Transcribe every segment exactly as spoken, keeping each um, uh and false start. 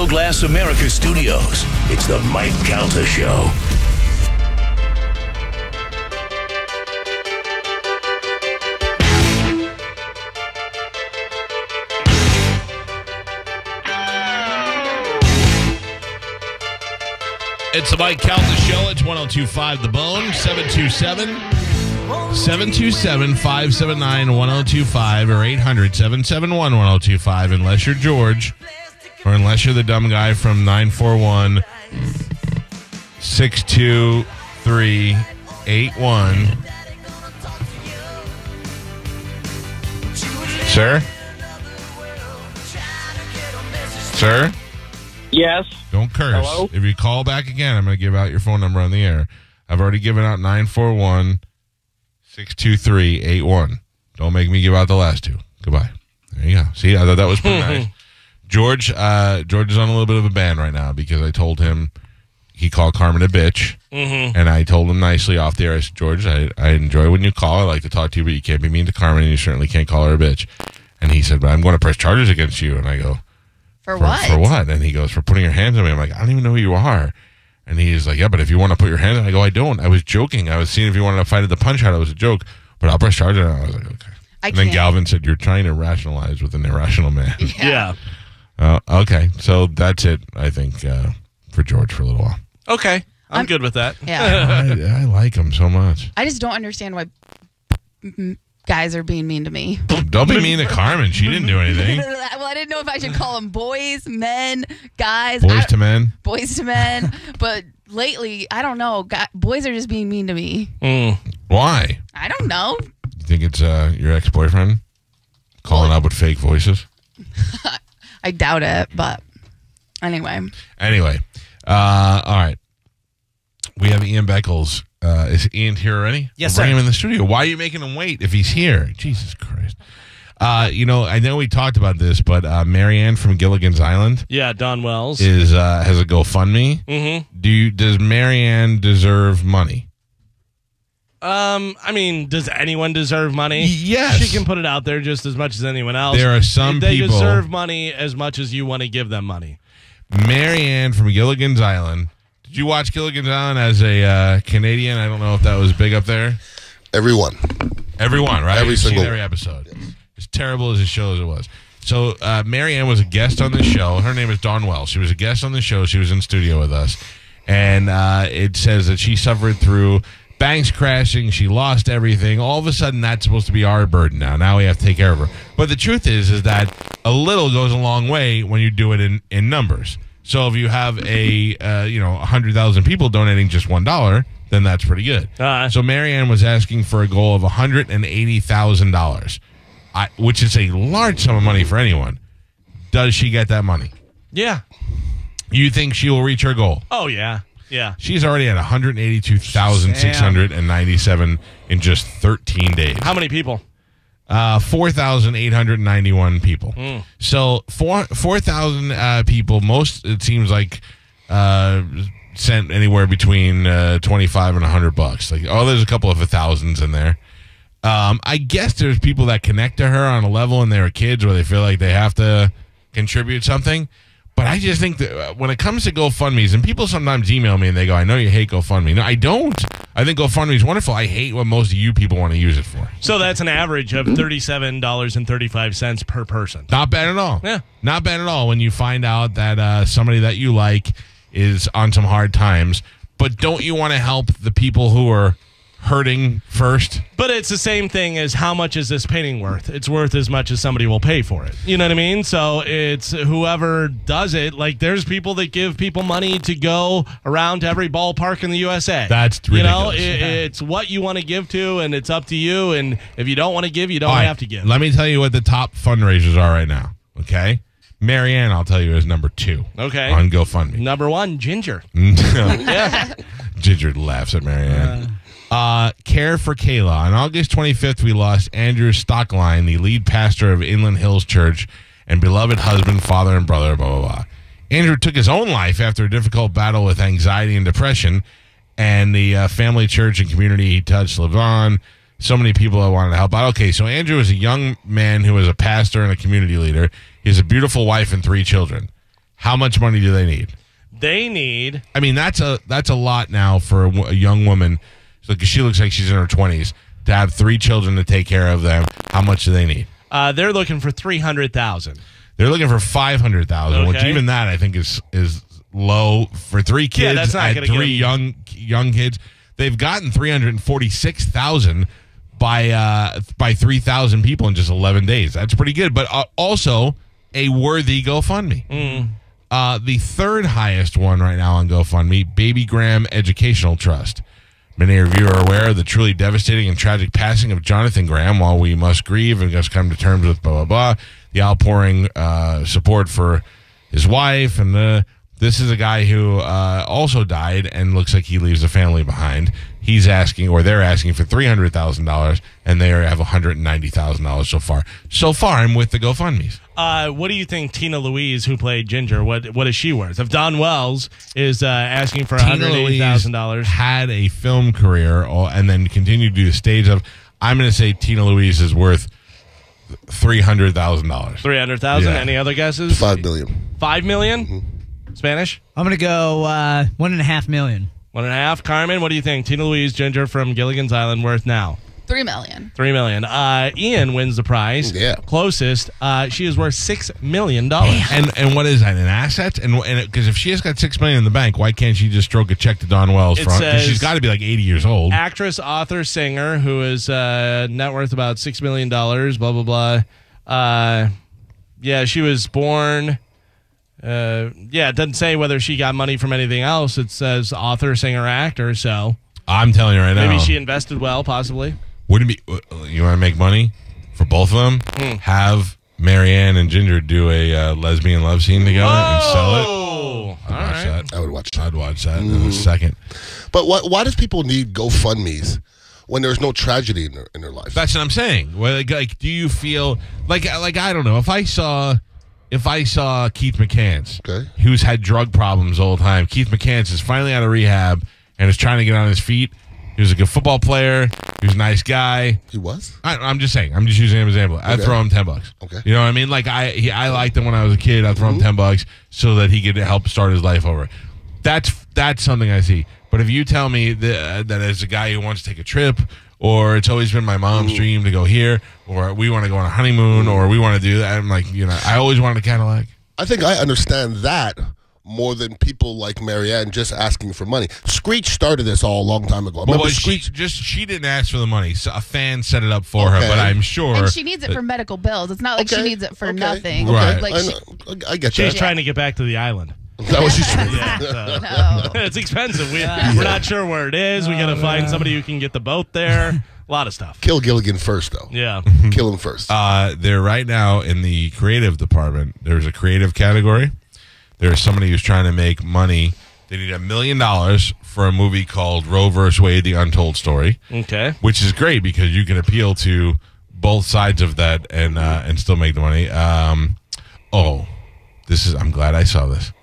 Glass America Studios. It's the Mike Calta Show. It's the Mike Calta Show. It's one oh two point five The Bone, seven two seven, seven two seven, five seven nine, one oh two five or eight hundred, seven seven one, one oh two five unless you're George or unless you're the dumb guy from nine four one, six two three, eight one. Sir? Sir? Yes. Don't curse. Hello? If you call back again, I'm going to give out your phone number on the air. I've already given out nine four one, six two three, eight one. Don't make me give out the last two. Goodbye. There you go. See, I thought that was pretty nice. George, uh, George is on a little bit of a ban right now because I told him he called Carmen a bitch. Mm-hmm. And I told him nicely off the air, I said, George, I, I enjoy when you call. I like to talk to you, but you can't be mean to Carmen, and you certainly can't call her a bitch. And he said, but I'm going to press charges against you. And I go, For, For, what? for what? And he goes, for putting your hands on me. I'm like, I don't even know who you are. And he's like, yeah, but if you want to put your hands on me, I go, I don't. I was joking. I was seeing if you wanted to fight at the punch out. It was a joke. But I'll press charges. And I was like, okay. I and then can't. Galvin said, you're trying to rationalize with an irrational man. Yeah. Uh, okay. So that's it, I think, uh, for George for a little while. Okay. I'm, I'm- good with that. Yeah. I, I like him so much. I just don't understand why mm, guys are being mean to me. Don't be mean to Carmen. She didn't do anything. Well, I didn't know if I should call them boys, men, guys. Boys I- to men. boys to men. But lately, I don't know. Guy, boys are just being mean to me. Mm. Why? I don't know. You think it's uh, your ex-boyfriend calling up with fake voices? I doubt it, but anyway. Anyway, uh, all right. We have Ian Beckles. Uh, is Ian here already? Yes, We'll bring sir. him in the studio. Why are you making him wait if he's here? Jesus Christ. Uh, you know, I know we talked about this, but uh, Marianne from Gilligan's Island Yeah, Don Wells. is uh, has a GoFundMe. Mm-hmm. Do you, does Marianne deserve money? Um, I mean, does anyone deserve money? Yes. She can put it out there just as much as anyone else. There are some they people- deserve money as much as you want to give them money. Marianne from Gilligan's Island. Did you watch Gilligan's Island as a uh, Canadian? I don't know if that was big up there. Everyone. Everyone, right? Every You've seen single every episode. As terrible as the show as it was. So uh, Marianne was a guest on the show. Her name is Dawn Wells. She was a guest on the show. She was in studio with us. And uh, it says that she suffered through banks crashing. She lost everything. All of a sudden, that's supposed to be our burden now. Now we have to take care of her. But the truth is, is that a little goes a long way when you do it in, in numbers. So if you have a, uh, you know, one hundred thousand people donating just one dollar, then that's pretty good. Uh, So Marianne was asking for a goal of one hundred eighty thousand dollars, which is a large sum of money for anyone. Does she get that money? Yeah. You think she will reach her goal? Oh, yeah. Yeah. She's already at one hundred eighty-two thousand six hundred ninety-seven in just thirteen days. How many people? Uh, four thousand eight hundred ninety-one people. Mm. So four four thousand uh, people. Most it seems like uh, sent anywhere between uh, twenty-five and a hundred bucks. Like, oh, there's a couple of thousands in there. Um, I guess there's people that connect to her on a level, and they were kids where they feel like they have to contribute something. But I just think that when it comes to GoFundMe's, and people sometimes email me and they go, I know you hate GoFundMe. No, I don't. I think GoFundMe is wonderful. I hate what most of you people want to use it for. So that's an average of thirty-seven dollars and thirty-five cents per person. Not bad at all. Yeah. Not bad at all when you find out that uh, somebody that you like is on some hard times. But don't you want to help the people who are hurting first? But it's the same thing as how much is this painting worth? It's worth as much as somebody will pay for it. You know what I mean? So it's whoever does it. Like there's people that give people money to go around to every ballpark in the U S A. That's ridiculous. You know, it, it's what you want to give to, and it's up to you. And if you don't want to give, you don't All right, have to give. Let me tell you what the top fundraisers are right now. Okay? Marianne, I'll tell you, is number two. Okay. On GoFundMe. Number one, Ginger. Yeah. Ginger laughs at Marianne. Uh, Care for Kayla. On August twenty-fifth, we lost Andrew Stockline, the lead pastor of Inland Hills Church and beloved husband, father, and brother, blah, blah, blah. Andrew took his own life after a difficult battle with anxiety and depression, and the uh, family, church, and community he touched lived on. So many people that wanted to help out. Okay, so Andrew is a young man who is a pastor and a community leader. He has a beautiful wife and three children. How much money do they need? They need. I mean, that's a that's a lot now for a, w- a young woman. So, 'cause she looks like she's in her twenties to have three children to take care of them. How much do they need? Uh, they're looking for three hundred thousand. They're looking for five hundred thousand, which Okay. even that I think is is low for three kids. Yeah, that's not and gonna three get- young young kids. They've gotten three hundred forty six thousand by uh, by three thousand people in just eleven days. That's pretty good, but uh, also a worthy GoFundMe. Mm. Uh, the third highest one right now on GoFundMe, Baby Graham Educational Trust. Many of you are aware of the truly devastating and tragic passing of Jonathan Graham. While we must grieve and just come to terms with blah, blah, blah, the outpouring uh, support for his wife. And uh, this is a guy who uh, also died and looks like he leaves a family behind. He's asking, or they're asking for three hundred thousand dollars, and they have one hundred ninety thousand dollars so far. So far, I'm with the GoFundMes. Uh, what do you think Tina Louise, who played Ginger, what what is she worth? If Don Wells is uh, asking for one hundred eighty thousand dollars. Had a film career or, and then continued to do the stage of, I'm going to say Tina Louise is worth three hundred thousand dollars. three hundred thousand dollars? Yeah. Any other guesses? Five million. Five million? Mm-hmm. Spanish? I'm going to go uh, one and a half million. One and a half. Carmen, what do you think? Tina Louise, Ginger from Gilligan's Island worth now? Three million. Three million. Uh, Ian wins the prize. Yeah. Closest. Uh, she is worth six million dollars. And and what is that, in assets? And because if she has got six million in the bank, why can't she just stroke a check to Don Wells? It Because says- she's got to be like eighty years old. Actress, author, singer, who is uh, net worth about six million dollars. Blah blah blah. Uh, yeah, she was born. Uh, yeah, it doesn't say whether she got money from anything else. It says author, singer, actor. So I'm telling you right now. maybe she invested well, possibly. Wouldn't it be? You want to make money for both of them? Hmm. Have Marianne and Ginger do a uh, lesbian love scene together and sell it. Oh, all I'd watch right. that. I would watch that. I'd watch that in a second. But why, why does people need GoFundMes when there's no tragedy in their, in their life? That's what I'm saying. Well, like, like, do you feel like, like I don't know, if I saw, if I saw Keith McCants, Okay. who's had drug problems all the time. Keith McCants is finally out of rehab and is trying to get on his feet. He was a good football player. He was a nice guy. He was? I, I'm just saying. I'm just using him as an example. I'd Okay. throw him ten bucks. Okay. You know what I mean? Like I, he, I liked him when I was a kid. I'd throw him ten bucks so that he could help start his life over. That's that's something I see. But if you tell me that, that as a guy who wants to take a trip, or it's always been my mom's dream to go here, or we want to go on a honeymoon, or we want to do that, I'm like, you know, I always wanted a Cadillac. I think I understand that more than people like Marianne just asking for money. Screech started this all a long time ago. Well, Remember well, she Screech? just she didn't ask for the money. So a fan set it up for her, Okay. but I'm sure And she needs it for medical bills. It's not like Okay, she needs it for okay, nothing. Right. Like I, she, know, I get She's that. trying to get back to the island. That was just Yeah, so- no. it's expensive. We, we're not sure where it is. We got to find somebody who can get the boat there. A lot of stuff. Kill Gilligan first, though. Yeah. Kill him first. Uh, they're right now in the creative department. There's a creative category. There's somebody who's trying to make money. They need a million dollars for a movie called Roe versus Wade: The Untold Story, Okay. which is great because you can appeal to both sides of that and uh, and still make the money. Um, oh, this is. I'm glad I saw this.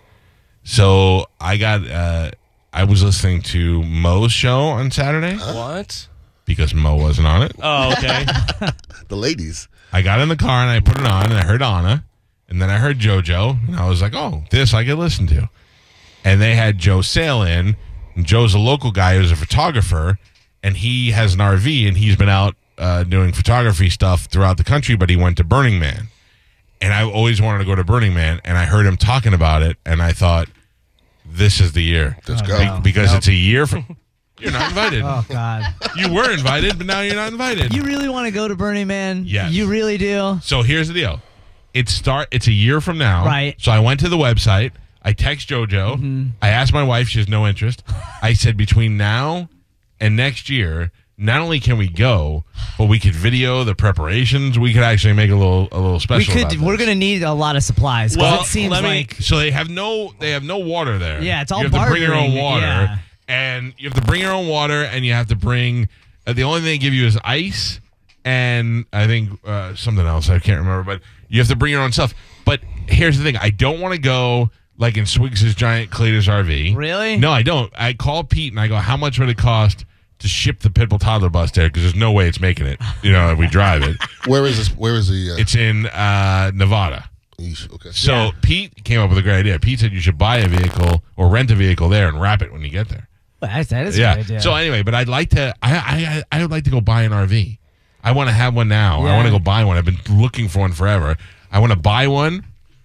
So I got. Uh, I was listening to Mo's show on Saturday What? because Mo wasn't on it. Oh, okay. The ladies. I got in the car and I put it on and I heard Anna and then I heard JoJo and I was like, oh, this I could listen to. And they had Joe Sale in. And Joe's a local guy who's a photographer and he has an R V and he's been out uh, doing photography stuff throughout the country, but he went to Burning Man. And I always wanted to go to Burning Man and I heard him talking about it and I thought, this is the year. Let's Oh, go. no. Because it's a year from... You're not invited. Oh, God. You were invited, but now you're not invited. You really want to go to Burning Man? Yes. You really do? So here's the deal. It start. It's a year from now. Right. So I went to the website. I text JoJo. Mm-hmm. I asked my wife. She has no interest. I said between now and next year, not only can we go, but we could video the preparations. We could actually make a little a little We special. could. about We're this. going to need a lot of supplies. 'Cause Well, it seems let me- like So they have no. They have no water there. Yeah, it's all You have to bring your own bartering, water, yeah. and you have to bring your own water, and you have to bring. Uh, the only thing they give you is ice, and I think uh, something else. I can't remember, but you have to bring your own stuff. But here's the thing: I don't want to go like in Swiggs' giant Cletus R V. Really? No, I don't. I call Pete and I go, "How much would it cost to ship the Pitbull toddler bus there? Because there's no way it's making it. You know, if we drive it. Where is this? Where is the? Uh, It's in uh, Nevada." Eesh, okay. So Yeah. Pete came up with a great idea. Pete said you should buy a vehicle or rent a vehicle there and wrap it when you get there. Well, that, that is a Yeah. good idea. So anyway, but I'd like to. I I I would like to go buy an R V. I want to have one now. I Yeah. want to go buy one. I've been looking for one forever. I want to buy one,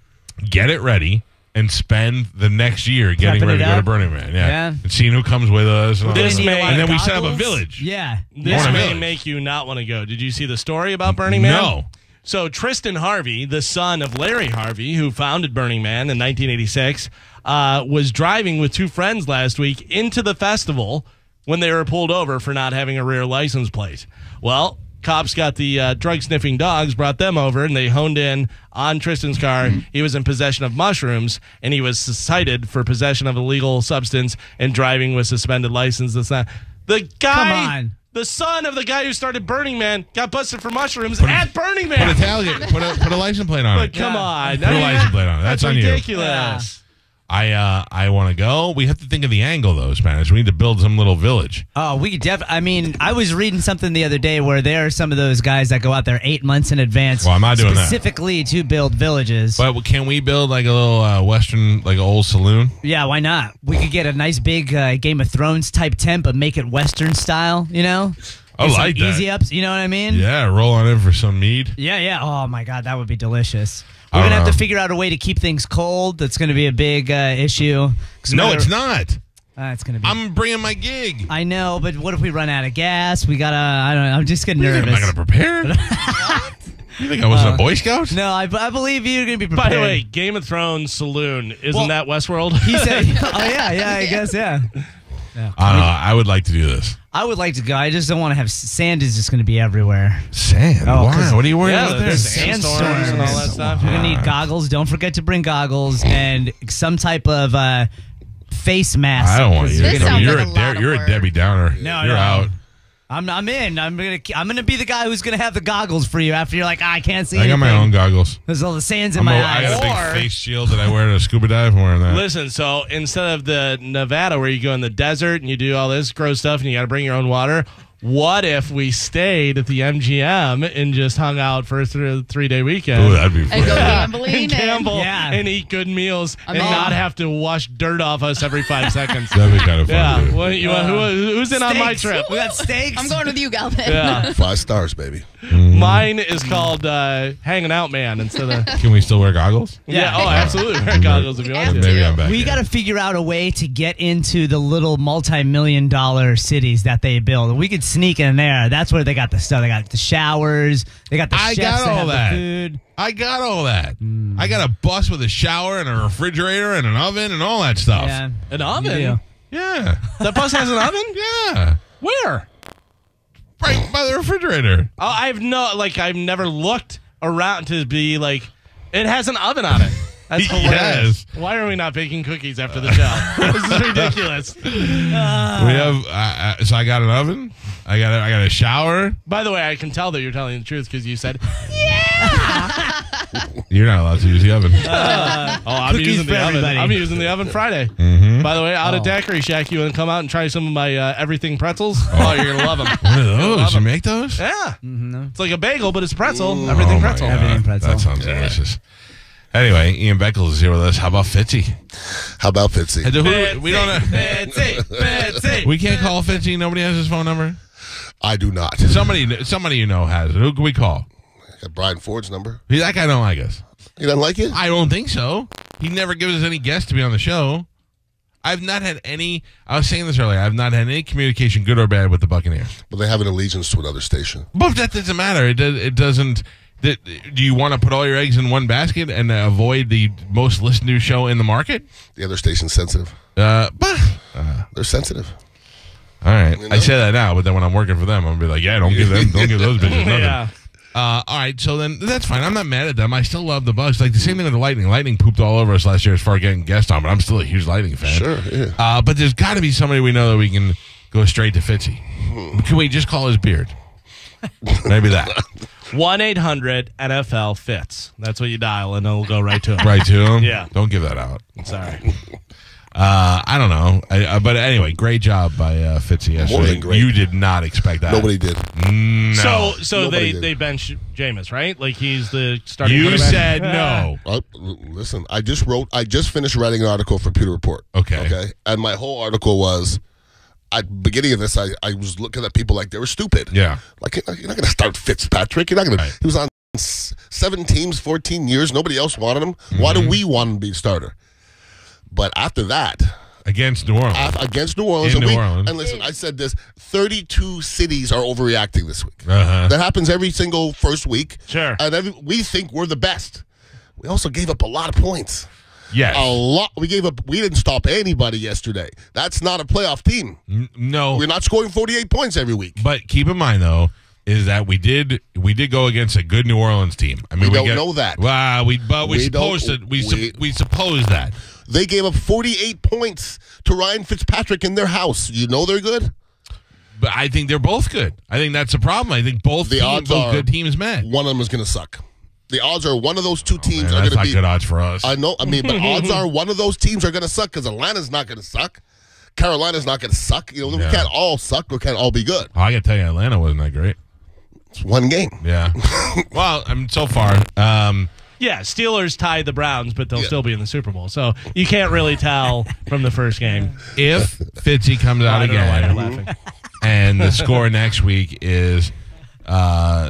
get it ready, and spend the next year getting Prepping ready it to go to up. Burning Man. Yeah. Yeah. And seeing who comes with us. And, all This that may- stuff. and then we set up a Goggles? village. Yeah. This Born a may village. make you not want to go. Did you see the story about Burning Man? No. So Tristan Harvey, the son of Larry Harvey, who founded Burning Man in nineteen eighty-six, uh, was driving with two friends last week into the festival when they were pulled over for not having a rear license plate. Well, cops got the uh, drug-sniffing dogs, brought them over, and they honed in on Tristan's car. He was in possession of mushrooms, and he was cited for possession of illegal substance and driving with suspended license. That's not the guy. Come on. The son of the guy who started Burning Man got busted for mushrooms at Burning Put a Man. tailgate. Put a put a license plate on But it. come Yeah. on, Put a license plate on it. That's on you. ridiculous. I uh I want to go. We have to think of the angle though, Spanish. We need to build some little village. Oh, we could definitely. I mean, I was reading something the other day where there are some of those guys that go out there eight months in advance. Well, I'm not doing that. specifically to build villages. But can we build like a little uh, western, like an old saloon? Yeah, why not? We could get a nice big uh, Game of Thrones type tent, but make it Western style. You know, I Get some like that. easy ups. You know what I mean? Yeah, roll on in for some mead. Yeah, yeah. Oh my God, that would be delicious. We're I gonna don't have to know. figure out a way to keep things cold. That's gonna be a big uh, issue. 'Cause No, whether- it's not. Uh, it's gonna be. I'm bringing my gig. I know, but what if we run out of gas? We gotta. I don't know. I'm just getting You think nervous. I'm not going to prepare. You think I wasn't a Boy Scout? no, I, I believe you're gonna be prepared. By the way, Game of Thrones saloon isn't Well, that Westworld? he said, "Oh yeah, yeah, I guess, yeah." yeah. I don't know. I would like to do this. I would like to go. I just don't want to have sand. Is just going to be everywhere. Sand? Oh, Why? 'cause- What are you worried yeah, about the there? sandstorms and all that stuff. You're gonna Yeah. need goggles. Don't forget to bring goggles and some type of uh, face mask. I don't want 'cause you. you're This to gonna sounds be- you're like a, a Dar- lot of you're a work. Debbie Downer. No, you're no. out. I'm I'm in. I'm gonna I'm gonna be the guy who's gonna have the goggles for you after you're like, ah, I can't see I got anything. my own goggles. There's all the sands in I'm my a, I eyes. got a Or- big face shield that I wear to scuba dive. I'm wearing that. Listen, so instead of the Nevada where you go in the desert and you do all this gross stuff and you got to bring your own water, what if we stayed at the M G M and just hung out for a th- three-day weekend? Ooh, that'd be And fun. go Yeah, gambling. and gamble Yeah. and eat good meals I'm and in. not have to wash dirt off us every five seconds. That'd be kind of fun. Yeah, dude. well, you want, who, who's in on my Steaks. trip? We got steaks. I'm going with you, Galvin. Yeah, Five stars, baby. mine is called uh, hanging out man instead of Can we still wear goggles? yeah. Yeah. Oh, absolutely. Wear goggles if you want Have to. to. Maybe I'm back. We yeah. got to figure out a way to get into the little multi-million dollar cities that they build. We could sneak in there. That's where they got the stuff. They got the showers. They got the I chefs got that all have that. the food. I got all that. I got a bus with a shower and a refrigerator and an oven and all that stuff. Yeah. An You oven? do. Yeah. That bus has an oven? Yeah. Where? Right by the refrigerator. Oh, I've no like I've never looked around to be like it has an oven on it. That's hilarious. Yes. Why are we not baking cookies after the show? This is ridiculous. we have. Uh, uh, so I got an oven. I got. A, I got a shower. By the way, I can tell that you're telling the truth because you said, You're not allowed to use the oven. "Oh, I'm Cookies using for the oven. everybody. I'm using the oven Friday." Mm-hmm. By the way, out of Oh. Daiquiri Shack, you want to come out and try some of my uh, everything pretzels? Oh, you're gonna love them. What are those? Love You 'em. make those? Yeah, Mm-hmm. it's like a bagel, but it's a pretzel. Everything Oh my pretzel. God. Everything pretzel. That sounds delicious. Anyway, Ian Beckles is here with us. How about Fitzy? How about Fitzy? Who- we don't. Fancy, fancy. We can't call Fitzy. Nobody has his phone number. I do not. Somebody, somebody you know has it. Who can we call? I got Brian Ford's number. That guy don't like us. You don't like it? I don't think so. He never gives us any guests to be on the show. I've not had any. I was saying this earlier. I've not had any communication, good or bad, with the Buccaneers. Well, they have an allegiance to another station. But that doesn't matter. It does. It doesn't. That, do you want to put all your eggs in one basket and uh, avoid the most listened to show in the market? The other station's sensitive. Uh, but, uh, They're sensitive. all right. You know? I say that now, but then when I'm working for them, I'm gonna be like, yeah, don't give them, don't give those bitches nothing. Yeah. Uh, all right, so then that's fine. I'm not mad at them. I still love the Bucks. Like the same thing with the Lightning. Lightning pooped all over us last year as far as getting guests on, but I'm still a huge Lightning fan. Sure, yeah. Uh, but there's got to be somebody we know that we can go straight to Fitzy. Can we just call his beard? Maybe that. one eight hundred N F L fits. That's what you dial, and it'll go right to him. Right to him? Yeah. Don't give that out. Sorry. Uh, I don't know. I, uh, but anyway, great job by uh, Fitzy yesterday. More than great. You did not expect that. Nobody did. No. So, so Nobody they, did. they bench Jameis, right? Like he's the starting. You quarterback? said no. Uh, l- listen, I just wrote. I just finished writing an article for Pewter Report. Okay. Okay. And my whole article was, at the beginning of this, I, I was looking at people like they were stupid. Yeah. Like you're not going to start Fitzpatrick. You're not going Right. to. He was on s- seven teams, fourteen years. Nobody else wanted him. Why do we want him to be a starter? But after that. Against New Orleans. af- Against New Orleans, In and, New we, Orleans. and listen, I said this: thirty-two cities are overreacting this week. Uh-huh. That happens every single first week. Sure. And every, we think we're the best. We also gave up a lot of points. Yes. A lot. We gave up. We didn't stop anybody yesterday. That's not a playoff team. N- no. We're not scoring forty-eight points every week. But keep in mind, though, is that we did we did go against a good New Orleans team. I mean, We we, don't get- know that. Well, we but we, We supposed don't- to we sup- we- we suppose that. They gave up forty-eight points to Ryan Fitzpatrick in their house. You know they're good. But I think they're both good. I think that's the problem. I think both The teams, odds both are good teams met. One of them is going to suck. The odds are one of those two teams Man, are that's going not to be good odds for us. I know. I mean, but odds are one of those teams are going to suck because Atlanta's not going to suck. Carolina's not going to suck. You know, Yeah. we can't all suck. We can't all be good. Oh, I got to tell you, Atlanta wasn't that great. It's one game. Yeah. Well, I mean, so far, um, Yeah, Steelers tied the Browns, but they'll Yeah. still be in the Super Bowl. So you can't really tell from the first game. if Fitzy comes out I don't know why you're again laughing. and the score next week is uh,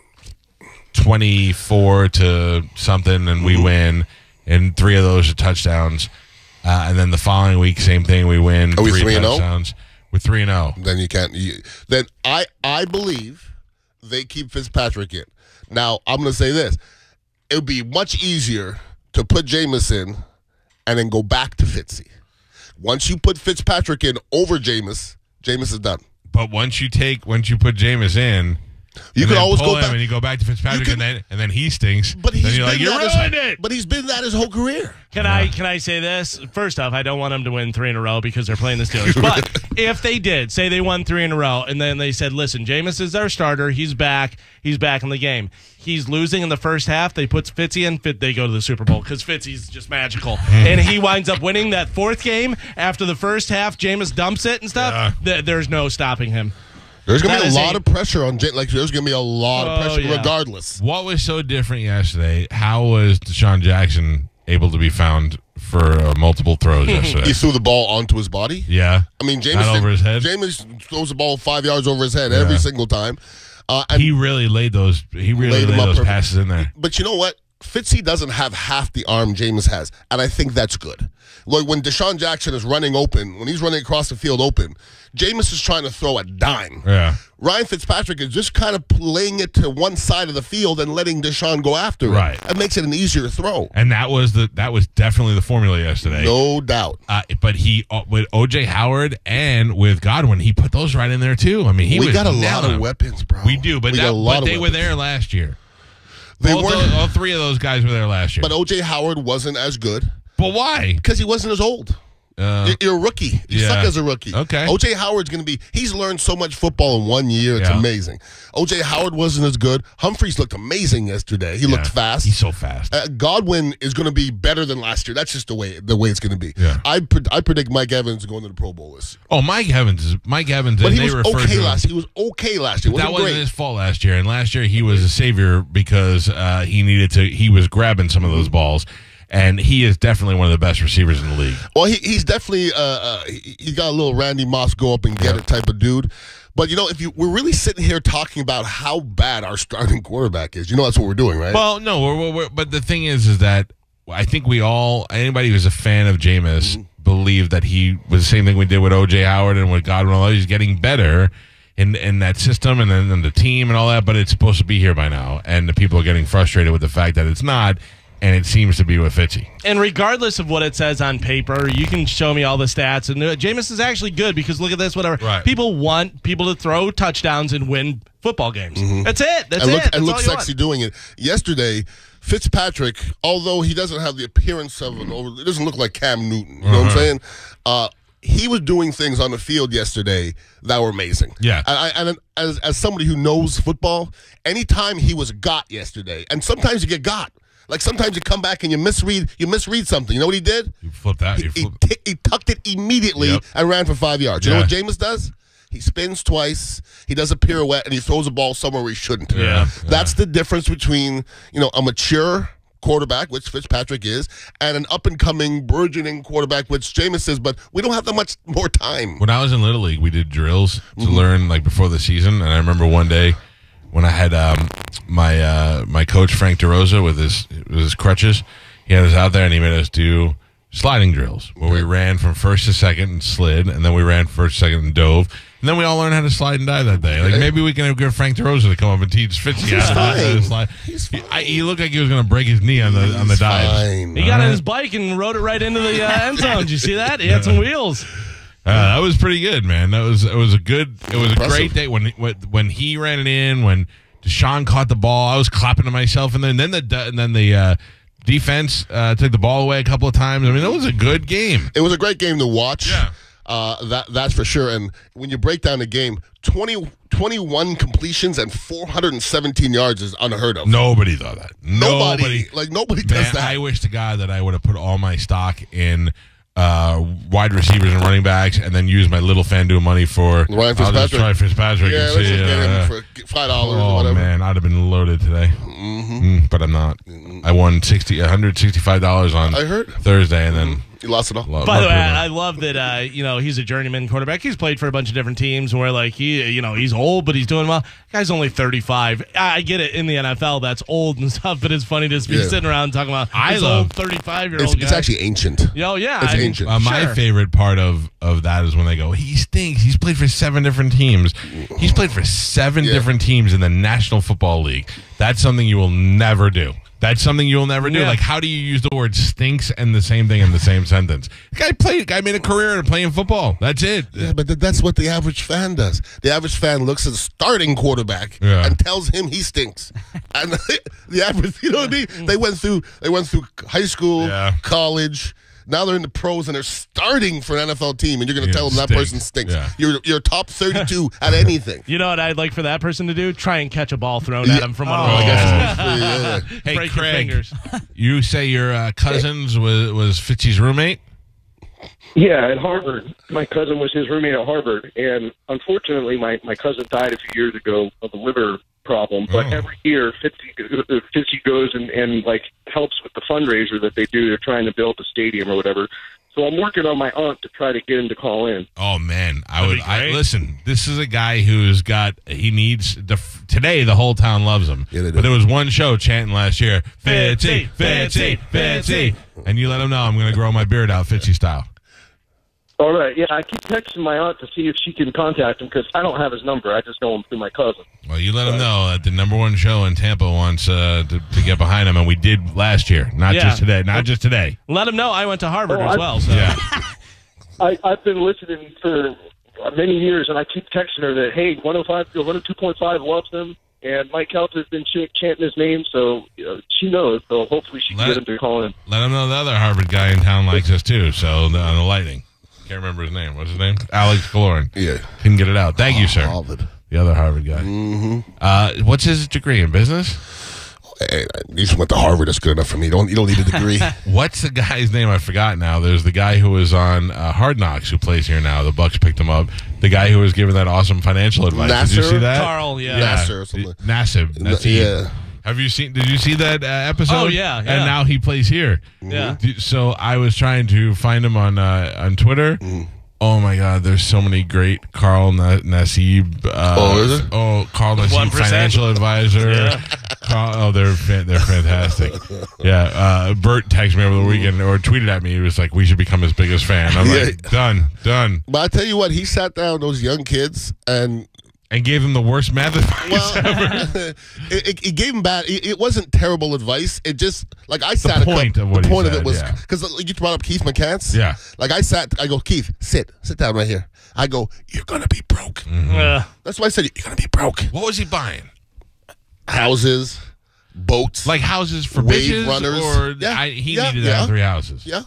twenty-four to something, and we win, and three of those are touchdowns, uh, and then the following week, same thing, we win Are we three three and oh? touchdowns. We're three and zero. Then you can't. You, then I I believe they keep Fitzpatrick in. Now I'm going to say this: it would be much easier to put Jameis in and then go back to Fitzy. Once you put Fitzpatrick in over Jameis, Jameis is done. But once you take, once you put Jameis in, You and can then always pull go him back. and you go back to Fitzpatrick, You and can- then and then he stinks. But then he's you're been like, you that his- ruined it. But he's been that his whole career. Can I can I say this? First off, I don't want them to win three in a row because they're playing the Steelers. But if they did, say they won three in a row, and then they said, listen, Jameis is our starter. He's back. He's back in the game. He's losing in the first half. They put Fitzy in. Fit, they go to the Super Bowl because Fitzy's just magical. And he winds up winning that fourth game after the first half. Jameis dumps it and stuff. Yeah. Th- there's no stopping him. There's going to That be a is lot a- of pressure on Jay. Like there's going to be a lot of Oh, pressure, yeah. regardless. What was so different yesterday? How was Deshaun Jackson able to be found for uh, multiple throws yesterday? He threw the ball onto his body. Yeah. I mean, Jameis Not over his head? Jameis throws the ball five yards over his head every Yeah. single time. Uh, and He really laid those. He really Laid laid, them up those perfect. passes in there. But you know what? Fitzy doesn't have half the arm Jameis has, and I think that's good. Like when Deshaun Jackson is running open, when he's running across the field open, Jameis is trying to throw a dime. Yeah. Ryan Fitzpatrick is just kind of laying it to one side of the field and letting Deshaun go after it. Right. That makes it an easier throw. And that was the that was definitely the formula yesterday. No doubt. Uh, but he uh, with O J Howard and with Godwin, he put those right in there too. I mean, he we was got a lot nailing of them. weapons, bro. We do, but we that, got a lot but of they were weapons. there last year. They all, weren't. those- all three of those guys were there last year. But O J Howard wasn't as good But why? because he wasn't as old. Uh, You're- You're a rookie. You yeah. suck as a rookie. Okay. O J Howard's going to be, he's learned so much football in one year. It's Yeah. amazing. O J Howard wasn't as good. Humphreys looked amazing yesterday. He looked yeah. fast. He's so fast. Uh, Godwin is going to be better than last year. That's just the way the way it's going to be. Yeah. I pred- I predict Mike Evans going to the Pro Bowl this year. Oh, Mike Evans is Mike Evans. But and he they was referred okay to him- last year. He was okay last year. It That wasn't wasn't great. his fault last year. And last year he was a savior because uh, he needed to. He was grabbing some of those balls, and he is definitely one of the best receivers in the league. Well, he, he's definitely uh, uh, he, he's got a little Randy Moss go up and get Yeah. it type of dude. But you know, if you we're really sitting here talking about how bad our starting quarterback is, you know that's what we're doing, right? Well, no, we're, we're, we're, but the thing is, is that I think we all, anybody who's a fan of Jameis, Mm-hmm. believed that he was the same thing we did with O J Howard and with Godwin. Although he's getting better in in that system and then and the team and all that, but it's supposed to be here by now, and the people are getting frustrated with the fact that it's not. And it seems to be with Fitzy. And regardless of what it says on paper, you can show me all the stats. And uh, Jameis is actually good because look at this, whatever. Right. People want people to throw touchdowns and win football games. That's it. That's and it. look, That's and look all you sexy want. doing it. Yesterday, Fitzpatrick, although he doesn't have the appearance of an over, it doesn't look like Cam Newton. You know what I'm Uh-huh. saying? Uh, he was doing things on the field yesterday that were amazing. Yeah. And, I, and as as somebody who knows football, anytime he was got yesterday, and sometimes you get got. Like sometimes you come back and you misread you misread something. You know what he did? You flip that. He, You he, flip. t- he tucked it immediately Yep. and ran for five yards. You Yeah. know what Jameis does? He spins twice, he does a pirouette, and he throws a ball somewhere where he shouldn't. Yeah, That's the difference between, you know, a mature quarterback, which Fitzpatrick is, and an up-and-coming, burgeoning quarterback, which Jameis is, but we don't have that much more time. When I was in Little League, we did drills to learn like before the season, and I remember one day when I had um, my uh, my coach Frank DeRosa with his with his crutches, he had us out there and he made us do sliding drills where we ran from first to second and slid, and then we ran first, second, and dove. And then we all learned how to slide and dive that day. Like maybe we can get Frank DeRosa to come up and teach Fitzy how to- how to fine. slide. He's He, I, he looked like he was going to break his knee on the on the He's dives. fine. He got on his bike and rode it right into the uh, end zone. Did you see that? He had some wheels. Uh, that was pretty good, man. That was it was a good it was a Impressive. great day when when when he ran it in, when Deshaun caught the ball. I was clapping to myself, and then then the and then the uh, defense uh, took the ball away a couple of times. I mean, it was a good game. It was a great game to watch. Yeah. Uh, that that's for sure. And when you break down the game, twenty, twenty-one completions and four hundred seventeen yards is unheard of. Nobody thought that. Nobody, Nobody. like nobody does Man, that. I wish to God that I would have put all my stock in uh, wide receivers and running backs, and then use my little FanDuel money for Ryan I'll just Fitzpatrick. try Fitzpatrick yeah, and let's see. just get uh, him for five dollars or Oh whatever. man, I'd have been loaded today, mm-hmm. but I'm not. I won sixty, one hundred sixty-five dollars on I heard. Thursday, and then You lost it all. lo- By the way, luckily I, I love that. Uh, you know, he's a journeyman quarterback. He's played for a bunch of different teams. Where like he, you know, he's old, but he's doing well. Guy's only thirty-five. I, I get it in the N F L. That's old and stuff. But it's funny to be Yeah. sitting around talking about I this love- old thirty-five-year-old It's, guy. it's actually ancient. Yo, yeah, it's I mean, ancient. Uh, my Sure. favorite part of, of that is when they go, he stinks. He's played for seven different teams. He's played for seven Yeah. different teams in the National Football League. That's something you will never do. That's something you'll never do. Yeah. Like, how do you use the word stinks and the same thing in the same sentence? The guy played. Guy made a career in playing football. That's it. Yeah, but th- that's what the average fan does. The average fan looks at the starting quarterback Yeah. and tells him he stinks. And the average, you know what I mean? They went through, they went through high school, Yeah. college. Now they're in the pros and they're starting for an N F L team, and you're going to Yeah, tell them that stinks. person stinks. Yeah. You're you're top thirty-two at anything. You know what I'd like for that person to do? Try and catch a ball thrown at Yeah. him from one Oh, of I the guess guys. yeah. Hey, Break your Craig, fingers. you say your uh, cousins was, was Fitzy's roommate? Yeah, at Harvard. My cousin was his roommate at Harvard, and unfortunately, my, my cousin died a few years ago of a liver problem. But Oh. every year, Fitzy, Fitzy goes and, and like helps with the fundraiser that they do. They're trying to build a stadium or whatever. So I'm working on my aunt to try to get him to call in. Oh man, I That'd would. be I great. listen. This is a guy who's got. He needs the today. The whole town loves him. Yeah, they do. But there was one show chanting last year, Fitzy, Fitzy, Fitzy, Fitzy, and you let him know I'm going to grow my beard out Fitzy style. All right, yeah, I keep texting my aunt to see if she can contact him because I don't have his number. I just know him through my cousin. Well, you let him know that the number one show in Tampa wants uh, to, to get behind him, and we did last year, not Yeah. just today, not just today. Let him know I went to Harvard Oh, as I- well. So. Yeah. I, I've been listening for many years, and I keep texting her that, hey, one oh five, one oh two point five loves him, and Mike Calta has been ch- chanting his name, so you know, she knows, so hopefully she can Let- get him to call in. Let him know the other Harvard guy in town likes us too. So the, on the Lightning, can't remember his name. What's his name? Alex Kaloran. Yeah. Couldn't get it out. Thank you, sir. Harvard. The other Harvard guy. Mm-hmm. Uh, what's his degree in business? Hey, you just went to Harvard. That's good enough for me. You don't you don't need a degree. What's the guy's name? I forgot now. There's the guy who was on uh, Hard Knocks who plays here now. The Bucks picked him up. The guy who was giving that awesome financial advice. Did you Nasser? see that? Carl, yeah. Nasser or something. Nassib. That's he. Yeah. Have you seen? Did you see that uh, episode? Oh, yeah, And yeah. now he plays here. Yeah. D- So I was trying to find him on uh, on Twitter. Oh my God! There's so many great Carl Na- Nassib. Uh, Oh, is it? Oh, Carl Nassib, one percent. financial advisor. Yeah. Carl, oh, they're fan- they're fantastic. Yeah. Uh, Bert texted me over the weekend or tweeted at me. He was like, "We should become his biggest fan." I'm Yeah. like, "Done, done," But I tell you what, he sat down those young kids and and gave them the worst math advice well, ever. it, it, it gave him bad. It, it wasn't terrible advice. It just like I sat. point a of couple, what the he point said, of it was yeah. because like, you brought up Keith McCants. Yeah. Like I sat. I go, Keith, sit, sit down right here. I go, you're gonna be broke. Uh, That's why I said you're gonna be broke. What was he buying? Houses, boats, Like houses for Wave bitches, runners. or Yeah, I, he yeah, needed to yeah. have three houses. yeah.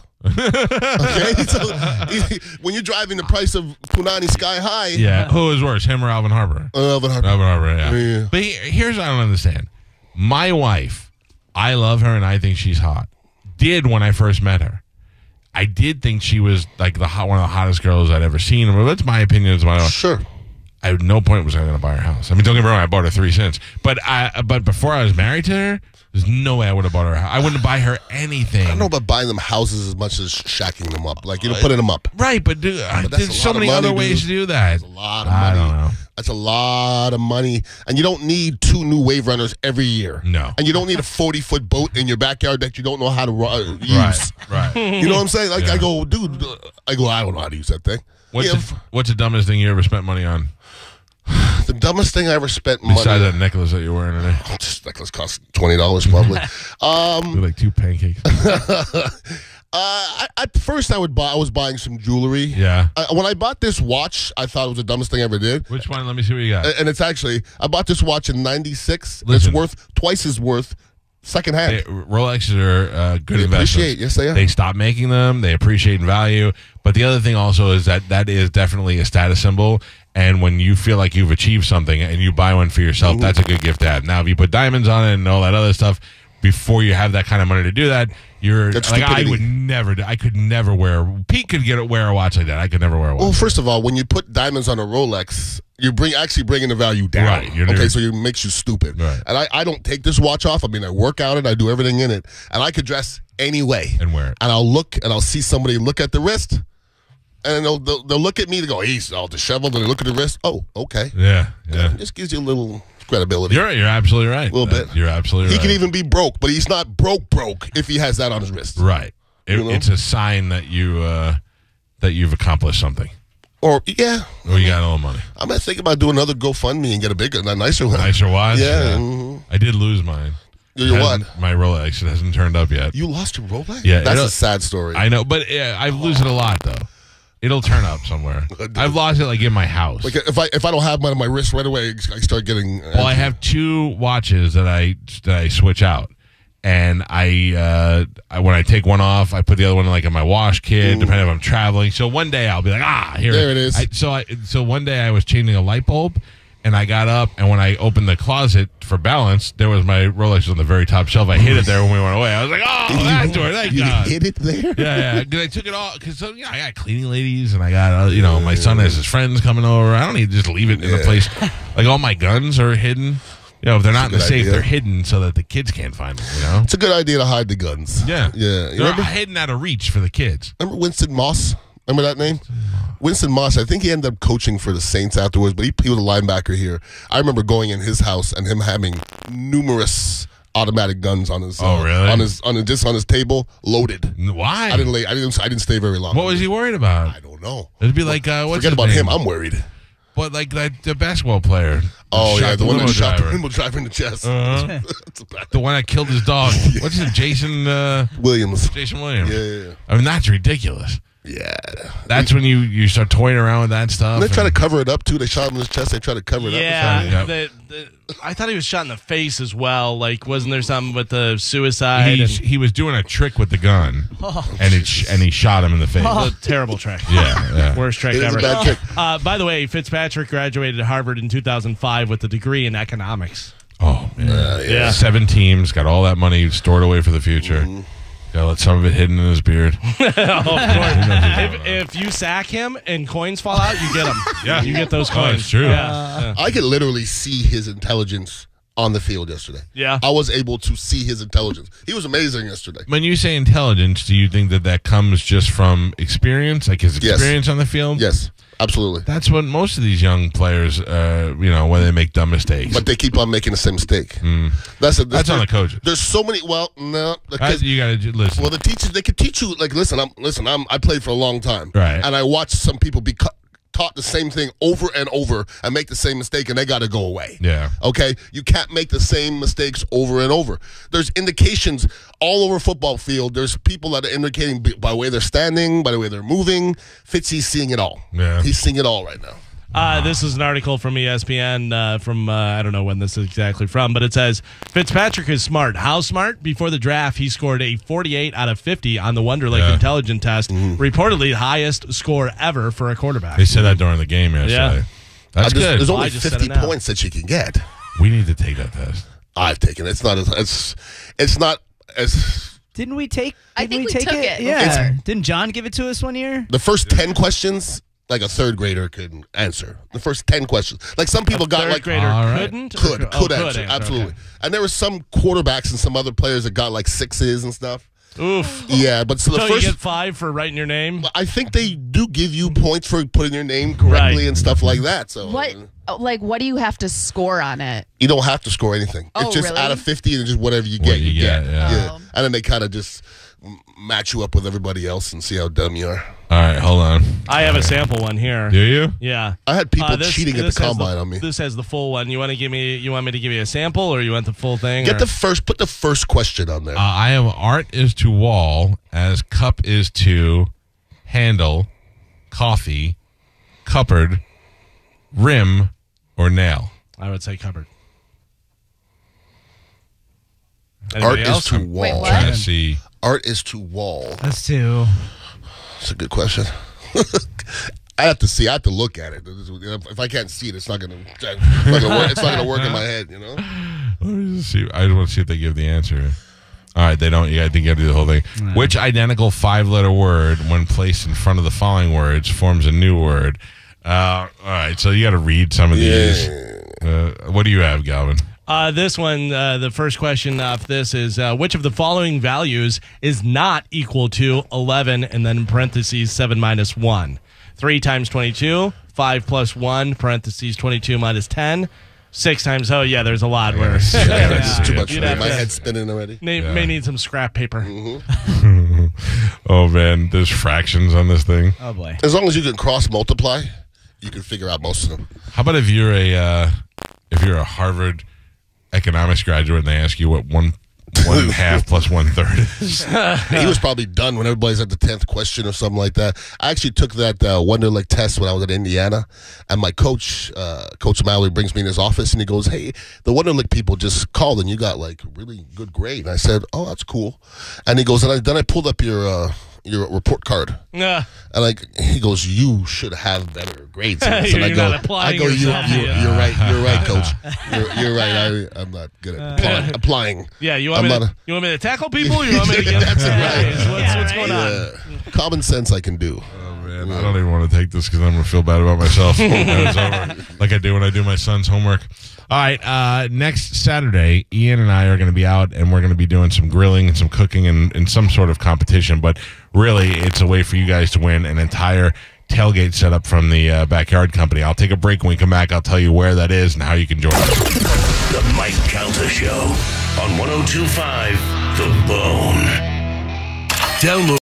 Okay, so he- when you're driving the price of Punani sky high, Yeah. Who is worse, him or Alvin Harper? Uh, but Alvin Harper. Yeah. Yeah. But he, here's what I don't understand. My wife I love her, and I think she's hot. Did when I first met her. I did think she was like the hot, one of the hottest girls I'd ever seen. Well, that's my opinion. It's my own. Sure. I at no point was I going to buy her house. I mean, don't get me wrong, I bought her three cents. But I, but before I was married to her, there's no way I would have bought her a house. I wouldn't buy her anything. I don't know about buying them houses as much as shacking them up. Like, you know, putting them up. Right, but, dude, But that's there's a so lot of many money, other ways dude. to do that. That's a lot of I money. don't know. That's a lot of money. And you don't need two new wave runners every year. No. And you don't need a forty-foot boat in your backyard that you don't know how to uh, use. Right, right. You know what I'm saying? Like, Yeah. I go, dude, uh, I go, I don't know how to use that thing. What's, Yeah, the, what's the dumbest thing you ever spent money on? The dumbest thing I ever spent Besides money. that necklace that you're wearing today. This necklace cost twenty dollars probably. um, Look like two pancakes. uh, I, at first, I would buy. I was buying some jewelry. Yeah. I, when I bought this watch, I thought it was the dumbest thing I ever did. Which one? Let me see what you got. And it's actually, I bought this watch in ninety-six. Listen. It's worth twice as worth secondhand. Hey, Rolexes are uh, good They investments. appreciate, yes, they are. They stop making them. They appreciate in value. But the other thing also is that that is definitely a status symbol. And when you feel like you've achieved something and you buy one for yourself, Mm-hmm. that's a good gift to have. Now, if you put diamonds on it and all that other stuff before you have that kind of money to do that, you're That's like, I stupidity. would never. do- I could never wear. Pete could get wear a watch like that. I could never wear a watch. Well, first of all, when you put diamonds on a Rolex, you bring actually bringing the value down. Right, you're okay, never- so it makes you stupid. Right. And I, I don't take this watch off. I mean, I work out it. I do everything in it. And I could dress any way. And wear it. And I'll look and I'll see somebody look at the wrist. And they'll, they'll, they'll look at me to go, he's all disheveled. And they look at the wrist. Oh, okay. Yeah, yeah. It just gives you a little credibility. You're you're absolutely right. A little Uh, bit. You're absolutely he right. can even be broke, but he's not broke broke if he has that on his wrist. Right. It, You know? It's a sign that you uh, that you've accomplished something, Or, yeah. or you got a little money. I'm not thinking about doing another GoFundMe and get a bigger, a nicer one. Nicer watch. Yeah. mhm. I did lose mine. Your It what? hasn't- My Rolex. It hasn't turned up yet. You lost your Rolex? Yeah, That's it'll- a sad story. I know, but uh, I lose it a lot though. It'll turn up somewhere. I've lost it like in my house. Like if I if I don't have mine on my wrist right away, I start getting. Well, I have two watches that I that I switch out, and I, uh, I when I take one off, I put the other one like in my wash kit, depending if I'm traveling. So one day I'll be like, ah, here There it is. I, so I so one day I was changing a light bulb, and I got up, and when I opened the closet for balance, there was my Rolex on the very top shelf. I hid it there when we went away. I was like, oh, that's door, thank You God. hit it there. Yeah, yeah. Because I took it all. Because so, yeah, I got cleaning ladies, and I got uh, you know my son has his friends coming over. I don't need to just leave it in the Yeah. place. Like all my guns are hidden. You know, if they're not in the good safe, idea. they're hidden so that the kids can't find them. You know. It's a good idea to hide the guns. Yeah, yeah. You They're remember, hidden out of reach for the kids. remember Winston Moss? Remember that name? Winston Moss. I think he ended up coaching for the Saints afterwards, but he, he was a linebacker here. I remember going in his house and him having numerous automatic guns on his. Oh, uh, really? On his on his, just on his table, loaded. Why? I didn't lay. I didn't. I didn't stay very long. What was he worried about? I don't know. It'd be like uh, what's Forget his about name? him. I'm worried. But like that the basketball player. Oh shot yeah, the, one limo that shot the driver. limo driver in the chest. Uh-huh. That's a bad- The one that killed his dog. What's his Jason? Uh, Williams. Jason Williams. Yeah, yeah, yeah. I mean that's ridiculous. Yeah. That's when you, you start toying around with that stuff. They try to and- cover it up too. They shot him in his chest. They try to cover it Yeah, up. Yep. the, the, I thought he was shot in the face as well. Like, wasn't there something with the suicide? He, and, he was doing a trick with the gun, and it sh- and he shot him in the face. a terrible trick. Yeah, yeah. Worst trick It is a ever. bad trick. Uh, by the way, Fitzpatrick graduated at Harvard in two thousand five with a degree in economics. Oh man, yeah. Seven teams got all that money stored away for the future. Mm-hmm. Got let some of it hidden in his beard. Oh, of course. if, if you sack him and coins fall out, you get them. Yeah. You get those Oh, coins. it's true. Yeah. I could literally see his intelligence on the field yesterday. Yeah. I was able to see his intelligence. He was amazing yesterday. When you say intelligence, do you think that that comes just from experience, like his Yes. experience on the field? Yes, absolutely. That's what most of these young players, uh, you know, when they make dumb mistakes. But they keep on making the same mistake. That's a, That's on the coaches. There's so many. Well, no. The That- kids, you got to listen. well, the teachers they could teach you. Like, listen, I'm listen. I'm I played for a long time, Right. And I watched some people be cu- taught the same thing over and over and make the same mistake, and they got to go away. Yeah. Okay, you can't make the same mistakes over and over. There's indications all over football field. There's people that are indicating b- by the way they're standing, by the way they're moving. Fitzy's seeing it all. Yeah. He's seeing it all right now. Uh, this is an article from E S P N uh, from, uh, I don't know when this is exactly from, but it says, Fitzpatrick is smart. How smart? Before the draft, he scored a forty-eight out of fifty on the Wonderlic Yeah. Intelligence Test, reportedly the highest score ever for a quarterback. They said that during the game yesterday. Yeah. That's Uh, there's, good. There's Well, only I just said fifty it now. points that you can get. We need to take that test. I've taken it. It's not as it's it's not as Didn't we take? I didn't think we we take took it? it Yeah. before. Didn't John give it to us one year? the first ten questions. Like a third grader could answer the first ten questions. Like some people got Third like grader All right. couldn't? or could oh, could answer absolutely. okay. And there were some quarterbacks and some other players that got like sixes and stuff. Oof. Yeah, but so the So first. you get five for writing your name? I think they do give you points for putting your name correctly Right. and stuff like that. So What, like, what do you have to score on it? you don't have to score anything. Oh, it's just really? out of fifty and just whatever you get, What you you get, get. yeah. Oh. And then they kind of just m- match you up with everybody else and see how dumb you are. All right, hold on. I have a sample one here. Do you? Yeah. I had people Uh, this- cheating at the this has combine on me. This has the full one. You want to give me? You want me to give you a sample, or you want the full thing? Get or- the first, put the first question on there. Uh, I am art is to wall as cup is to handle, coffee, cupboard, rim, or nail. I would say cupboard. Art Anybody is else? to Wait, wall. what? Trying to see. Art is to wall. That's two. That's a good question. I have to see. I have to look at it. If I can't see it, it's not gonna. It's not gonna work, it's not gonna work in my head. You know. Let me just see. I just want to see if they give the answer. All right, they don't. You got to get through the whole thing. Which identical five-letter word, when placed in front of the following words, forms a new word? Uh, all right, so you got to read some of these. Uh, what do you have, Galvin? Uh, this one, uh, the first question off this is, uh, which of the following values is not equal to eleven, and then in parentheses, seven minus one? three times twenty-two, five plus one, parentheses, twenty-two minus ten, six times, oh, yeah, there's a lot where Yeah, this is too much You'd for me. have My to- head's spinning already. may, Yeah. may need some scrap paper. Oh, man, there's fractions on this thing. Oh boy. As long as you can cross multiply, you can figure out most of them. How about if you're a uh, if you're a Harvard economics graduate and they ask you what one one half plus one third is? He was probably done when everybody's at the tenth question or something like that. I actually took that uh, Wonderlic test when I was at Indiana, and my coach, uh, Coach Mallory, brings me in his office and he goes, "Hey, the Wonderlic people just called and you got like really good grade." And I said, "Oh, that's cool." And he goes, and I, then I pulled up your uh, your report card, Uh, and like he goes, "You should have better grades." than this." And I You're go, not applying I go, you, yourself, you, yeah. you're right, you're right, coach. You're, you're right. I, I'm not good at applying. applying. yeah, you want, I'm me not to, a- you want me to tackle people, or you want me to get That's it, right. What's, Yeah, what's right. going on? Yeah. Common sense I can do. Oh, man, I don't even want to take this because I'm going to feel bad about myself. when it's over, like I do when I do my son's homework. All right, uh, next Saturday, Ian and I are going to be out, and we're going to be doing some grilling and some cooking and, and some sort of competition. But really, it's a way for you guys to win an entire tailgate setup from the uh, Backyard Company. I'll take a break. When we come back, I'll tell you where that is and how you can join us. The Mike Calta Show on one oh two point five The Bone. Download.